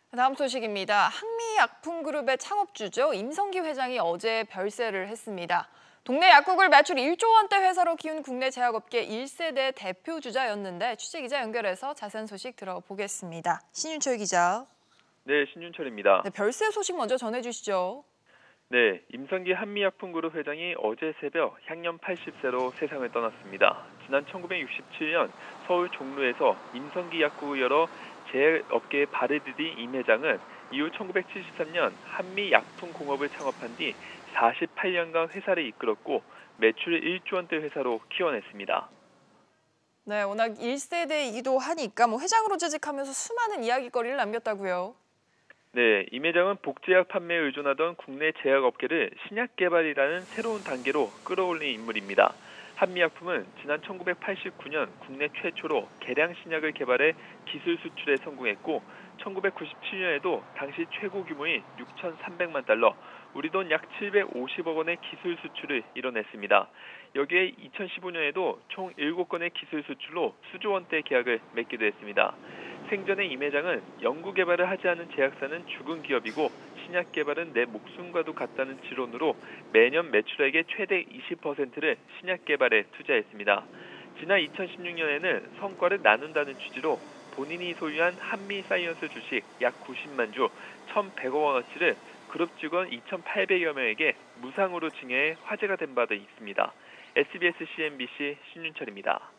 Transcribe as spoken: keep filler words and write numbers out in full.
다음 소식입니다. 한미약품그룹의 창업주죠. 임성기 회장이 어제 별세를 했습니다. 동네 약국을 매출 일조 원대 회사로 키운 국내 제약업계 일 세대 대표주자였는데 취재기자 연결해서 자세한 소식 들어보겠습니다. 신윤철 기자. 네, 신윤철입니다. 네, 별세 소식 먼저 전해주시죠. 네, 임성기 한미약품그룹 회장이 어제 새벽 향년 팔십 세로 세상을 떠났습니다. 지난 천구백육십칠 년 서울 종로에서 임성기 약국을 열어 제약업계에 발을 디딘 임 회장은 이후 천구백칠십삼 년 한미약품공업을 창업한 뒤 사십팔 년간 회사를 이끌었고 매출 일조 원대 회사로 키워냈습니다. 네, 워낙 일 세대이기도 하니까 뭐 회장으로 재직하면서 수많은 이야기거리를 남겼다고요. 네, 임 회장은 복제약 판매에 의존하던 국내 제약업계를 신약 개발이라는 새로운 단계로 끌어올린 인물입니다. 한미약품은 지난 천구백팔십구 년 국내 최초로 개량 신약을 개발해 기술 수출에 성공했고 천구백구십칠 년에도 당시 최고 규모인 육천삼백만 달러, 우리 돈 약 칠백오십억 원의 기술 수출을 이뤄냈습니다. 여기에 이천십오 년에도 총 일곱 건의 기술 수출로 수조 원대 계약을 맺기도 했습니다. 생전에 임 회장은 연구 개발을 하지 않은 제약사는 죽은 기업이고 신약 개발은 내 목숨과도 같다는 지론으로 매년 매출액의 최대 이십 퍼센트를 신약 개발에 투자했습니다. 지난 이천십육 년에는 성과를 나눈다는 취지로 본인이 소유한 한미사이언스 주식 약 구십만 주 천백억 원어치를 그룹 직원 이천팔백여 명에게 무상으로 증여해 화제가 된 바도 있습니다. 에스비에스 씨엔비씨 신윤철입니다.